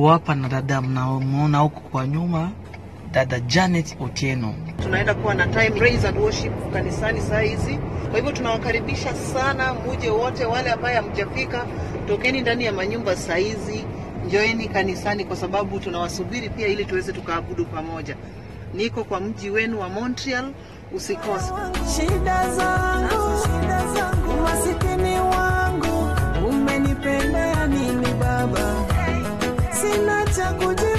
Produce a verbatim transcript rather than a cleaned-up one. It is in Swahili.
Tupo hapa na dada mnaomuona huko kwa nyuma, dada Janet Otieno. Tunaenda kuwa na time praise and worship kanisani saa hizi. Kwa hivyo tunawakaribisha sana muje wote, wale ambao hamjafika tokeni ndani ya manyumba saa hizi, njoeni kanisani kwa sababu tunawasubiri pia ili tuweze tukaabudu pamoja. Niko kwa mji wenu wa Montreal, usikose. Shida zangu, shida zangu, masikini wangu, umenipenda nini baba? Sina cha kujibu.